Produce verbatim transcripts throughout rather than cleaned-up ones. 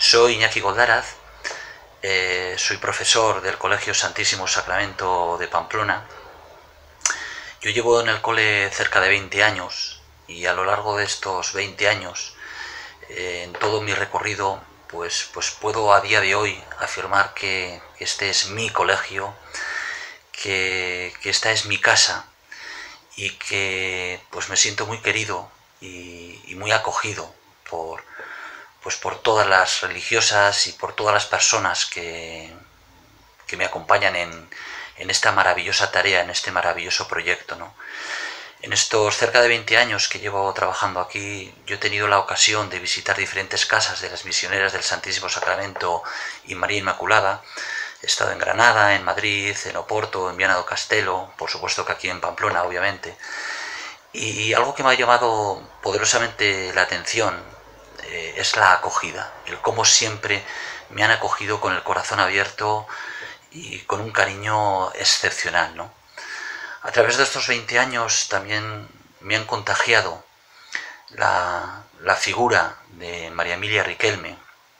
Soy Iñaki Goldaraz, eh, soy profesor del Colegio Santísimo Sacramento de Pamplona. Yo llevo en el cole cerca de veinte años y a lo largo de estos veinte años, eh, en todo mi recorrido, pues, pues puedo a día de hoy afirmar que este es mi colegio, que, que esta es mi casa y que pues me siento muy querido y, y muy acogido por, pues por todas las religiosas y por todas las personas que, que me acompañan en, en esta maravillosa tarea, en este maravilloso proyecto, ¿no? En estos cerca de veinte años que llevo trabajando aquí, yo he tenido la ocasión de visitar diferentes casas de las misioneras del Santísimo Sacramento y María Inmaculada. He estado en Granada, en Madrid, en Oporto, en Viana do Castelo, por supuesto que aquí en Pamplona, obviamente. Y algo que me ha llamado poderosamente la atención eh, es la acogida, el cómo siempre me han acogido con el corazón abierto y con un cariño excepcional, ¿no? A través de estos veinte años también me han contagiado la, la figura de María Emilia Riquelme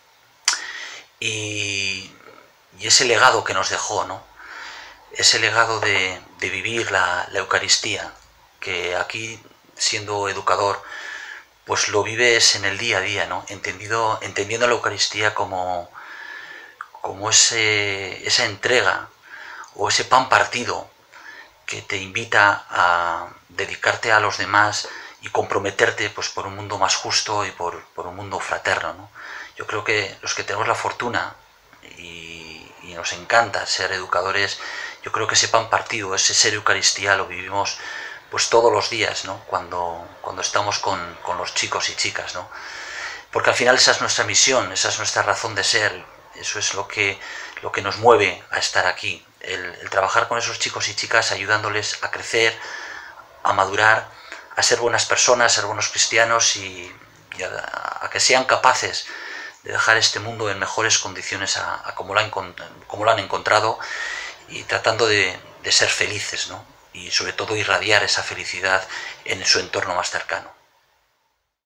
y, y ese legado que nos dejó, ¿no? Ese legado de, de vivir la, la Eucaristía, que aquí, siendo educador, pues lo vives en el día a día, ¿no? Entendido, entendiendo la Eucaristía como, como ese, esa entrega o ese pan partido que te invita a dedicarte a los demás y comprometerte pues, por un mundo más justo y por, por un mundo fraterno, ¿no? Yo creo que los que tenemos la fortuna y, y nos encanta ser educadores, yo creo que ese pan partido, ese ser Eucaristía lo vivimos pues todos los días, ¿no? Cuando, cuando estamos con, con los chicos y chicas, ¿no? Porque al final esa es nuestra misión, esa es nuestra razón de ser, eso es lo que, lo que nos mueve a estar aquí, el, el trabajar con esos chicos y chicas ayudándoles a crecer, a madurar, a ser buenas personas, a ser buenos cristianos y, y a, a que sean capaces de dejar este mundo en mejores condiciones a, a como, lo han, como lo han encontrado y tratando de, de ser felices, ¿no? Y sobre todo irradiar esa felicidad en su entorno más cercano.